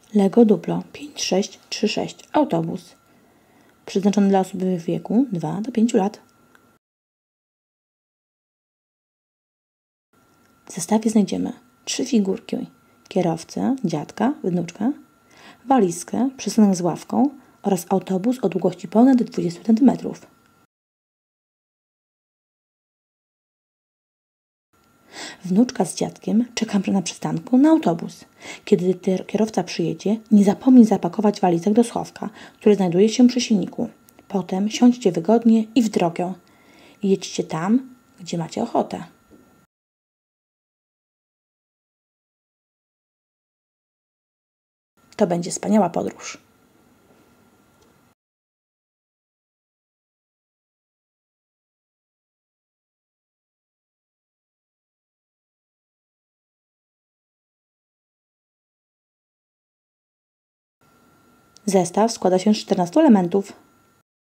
Lego Duplo 5636 autobus. Przeznaczony dla osób w wieku 2 do 5 lat. W zestawie znajdziemy 3 figurki. Kierowcę, dziadka, wnuczka, walizkę, przystanek z ławką oraz autobus o długości ponad 20 cm. Wnuczka z dziadkiem czeka na przystanku na autobus. Kiedy kierowca przyjedzie, nie zapomnij zapakować walizek do schowka, który znajduje się przy silniku. Potem siądźcie wygodnie i w drogę. Jedźcie tam, gdzie macie ochotę. To będzie wspaniała podróż. Zestaw składa się z 14 elementów.